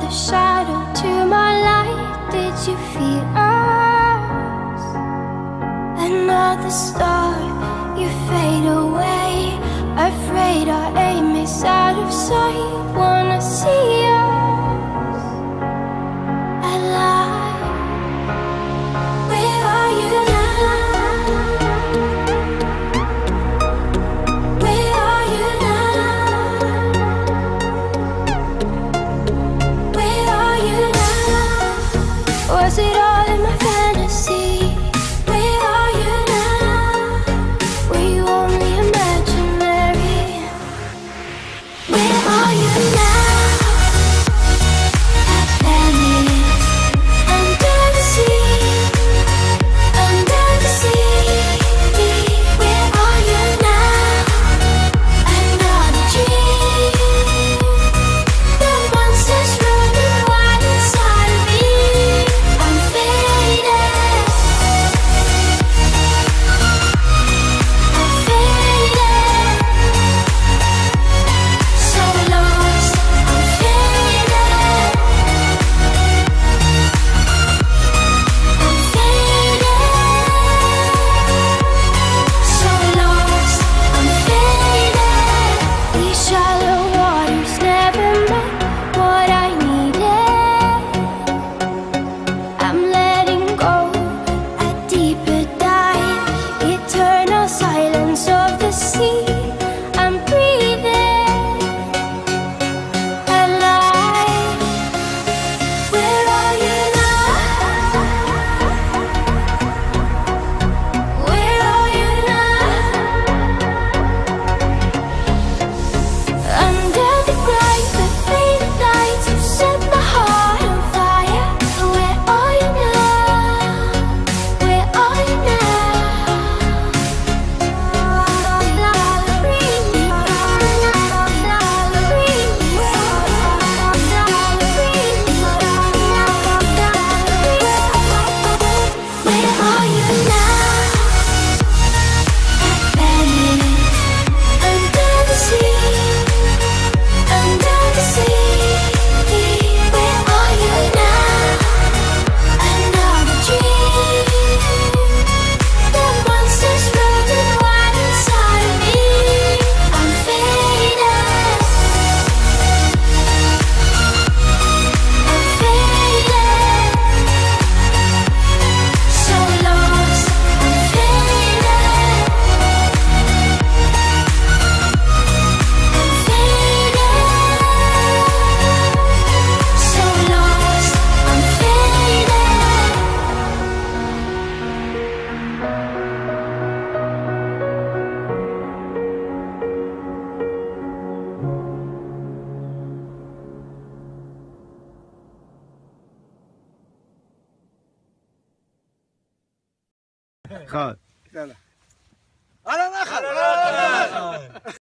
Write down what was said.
your shadow to my light. Did you feel us? Another star, you fade away. Afraid our aim is out of sight. Wanna see us alive. Where are you now? Where are you now? Where are you now? Was it all in my fantasy? Where are you now? Were you only imaginary? Where are you now? Under the sea, under the sea. Where are you now? Another dream. The monsters running wild inside of me. I'm faded. I'm faded. So lost. I'm faded. I'm faded. So lost. I'm faded. These shallow waters never met what I needed. I'm letting go a deeper dive. Eternal silence of the sea. I'm breathing alive. Where are you now? Where are you now? Under the bright, the faded lights, you set my heart on fire. Where are you now? Where are you Where are you now? Under the sea, under the sea. Where are you now? Another dream. The monsters running wild inside of me. I'm faded. I'm faded. So lost. I'm faded. I'm faded. So lost. I'm خالد لا لا انا